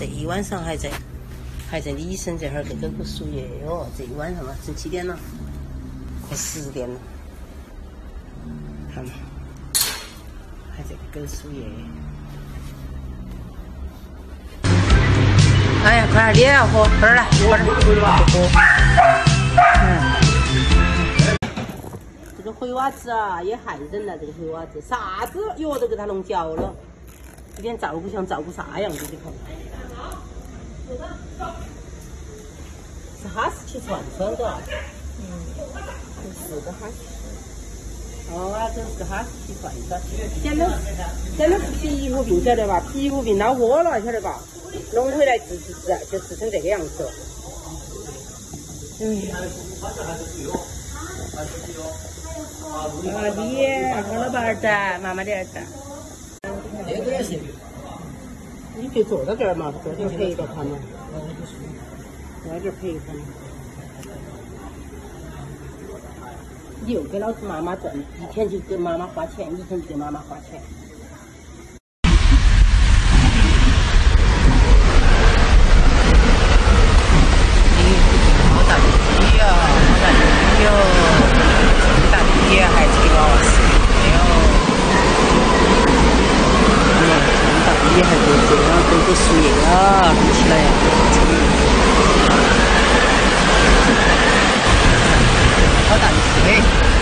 这一晚上还在李生这哈儿给狗狗输液哟。这一晚上嘛，成几点了？快10点了。看嘛，还在给狗输液。哎呀，快点，你也要喝，快点来，快点喝。这个灰娃子啊，也害人了。这个灰娃子，啥子药都给他弄嚼了，一点照顾像照顾啥样子？你看。是哈士奇串串的。这4个哈士奇。哦，这是哈士奇串串。现在是皮肤病，晓得吧？皮肤病恼火了，晓得吧？弄回来治就治成这个样子。你好了吧，儿子，妈妈的儿子。这个也行。你就坐到这儿嘛，坐这儿陪着他嘛。坐在这儿陪他嘛。你又给老子妈妈赚，一天就给妈妈花钱，一天就给妈妈花钱。好大的鸡呀！好大的鸡哟！这么大的鸡还是给娃娃吃的哟！这么大的鸡还给这样狗狗输液啊！看起来呀，好大的鸡！